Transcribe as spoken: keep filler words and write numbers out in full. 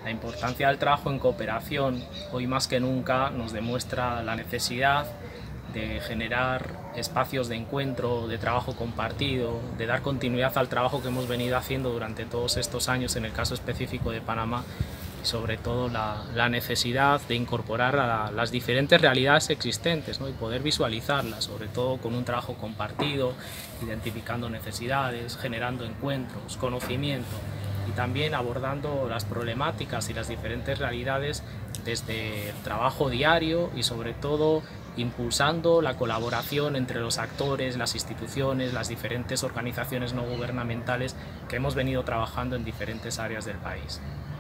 La importancia del trabajo en cooperación hoy más que nunca nos demuestra la necesidad de generar espacios de encuentro, de trabajo compartido, de dar continuidad al trabajo que hemos venido haciendo durante todos estos años en el caso específico de Panamá, y sobre todo la, la necesidad de incorporar a la, las diferentes realidades existentes, ¿no? Y poder visualizarlas, sobre todo con un trabajo compartido, identificando necesidades, generando encuentros, conocimiento y también abordando las problemáticas y las diferentes realidades desde el trabajo diario y sobre todo impulsando la colaboración entre los actores, las instituciones, las diferentes organizaciones no gubernamentales que hemos venido trabajando en diferentes áreas del país.